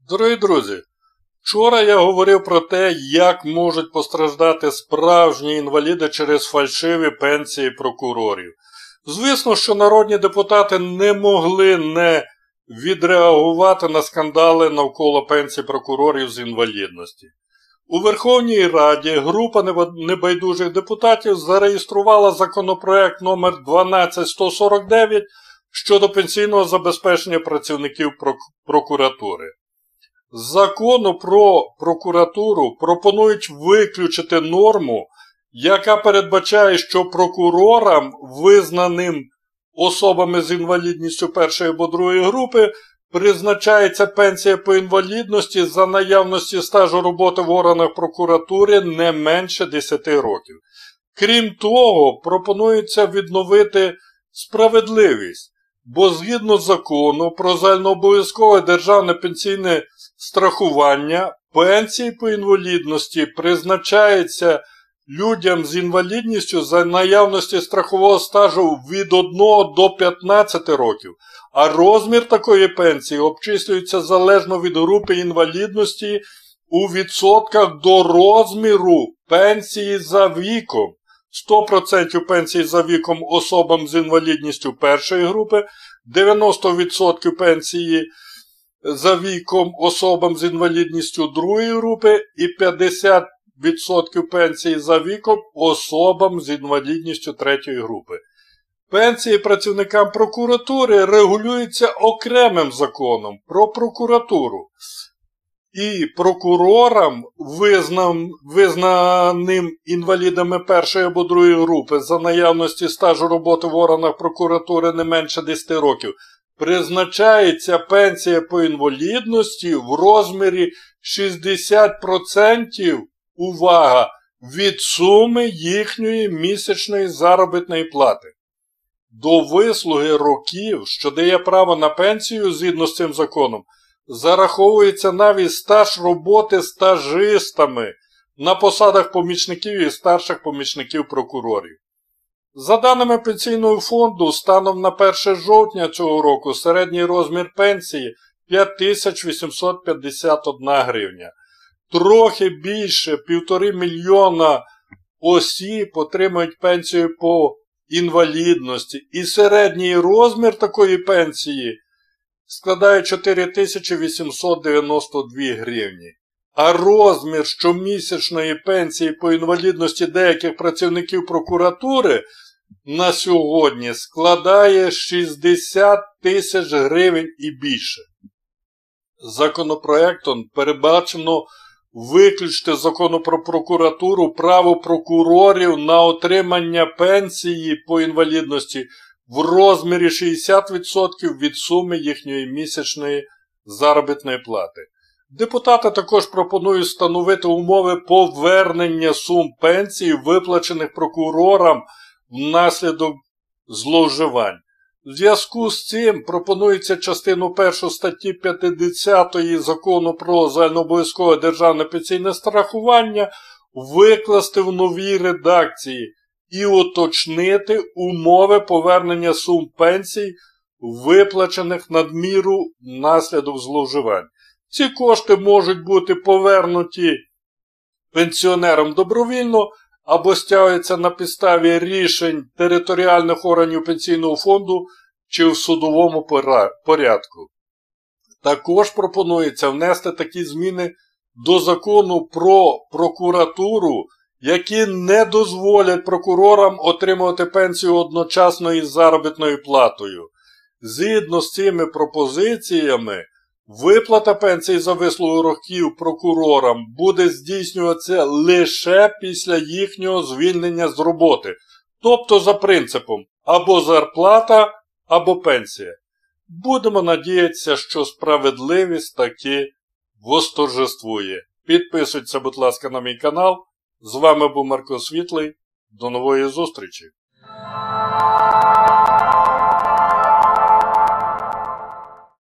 Дорогі друзі, вчора я говорив про те, як можуть постраждати справжні інваліди через фальшиві пенсії прокурорів. Звісно, що народні депутати не могли не відреагувати на скандали навколо пенсій прокурорів з інвалідності. У Верховній Раді група небайдужих депутатів зареєструвала законопроект номер 12149 щодо пенсійного забезпечення працівників прокуратури. З закону про прокуратуру пропонують виключити норму, яка передбачає, що прокурорам, визнаним особами з інвалідністю першої або другої групи, призначається пенсія по інвалідності за наявності стажу роботи в органах прокуратури не менше 10 років. Крім того, пропонується відновити справедливість, бо згідно закону про загальнообов'язкове державне пенсійне страхування, пенсії по інвалідності призначаються людям з інвалідністю за наявності страхового стажу від 1 до 15 років, а розмір такої пенсії обчислюється залежно від групи інвалідності у відсотках до розміру пенсії за віком. 100% пенсії за віком особам з інвалідністю першої групи, 90% пенсії за віком особам з інвалідністю другої групи і 50% пенсії за віком особам з інвалідністю третьої групи. Пенсії працівникам прокуратури регулюються окремим законом про прокуратуру. І прокурорам, визнаним інвалідами першої або другої групи за наявності стажу роботи в органах прокуратури не менше 10 років, призначається пенсія по інвалідності в розмірі 60%, увага, від суми їхньої місячної заробітної плати. До вислуги років, що дає право на пенсію згідно з цим законом, зараховується навіть стаж роботи стажистами на посадах помічників і старших помічників прокурорів. За даними Пенсійного фонду, станом на 1 жовтня цього року середній розмір пенсії 5851 гривня. Трохи більше 1,5 мільйона осіб отримують пенсію по інвалідності, і середній розмір такої пенсії складає 4892 гривні. А розмір щомісячної пенсії по інвалідності деяких працівників прокуратури на сьогодні складає 60 тисяч гривень і більше. Законопроектом передбачено виключити з закону про прокуратуру право прокурорів на отримання пенсії по інвалідності в розмірі 60% від суми їхньої місячної заробітної плати. Депутати також пропонують встановити умови повернення сум пенсії, виплачених прокурорам внаслідок зловживань. В зв'язку з цим пропонується частину 1 статті 50 Закону про загальнообов'язкове державне пенсійне страхування викласти в новій редакції і уточнити умови повернення сум пенсій, виплачених надміру внаслідок зловживань. Ці кошти можуть бути повернуті пенсіонерам добровільно або стягуються на підставі рішень територіальних органів Пенсійного фонду чи в судовому порядку. Також пропонується внести такі зміни до закону про прокуратуру, які не дозволять прокурорам отримувати пенсію одночасно із заробітною платою. Згідно з цими пропозиціями, виплата пенсії за вислугу років прокурорам буде здійснюватися лише після їхнього звільнення з роботи, тобто за принципом або зарплата, або пенсія. Будемо надіятися, що справедливість таки восторжествує. Підписуйтесь, будь ласка, на мій канал. З вами був Марко Світлий. До нової зустрічі!